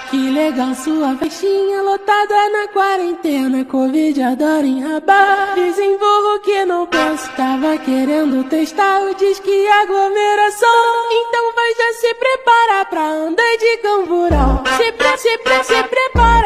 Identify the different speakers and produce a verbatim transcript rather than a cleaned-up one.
Speaker 1: Que legal sua festinha lotada na quarentena. Covid adora enrabar. Desenvolvo que não posso. Tava querendo testar o disque aglomeração. Então vai já se preparar pra andar de camburão. Se, pre se, pre se prepara.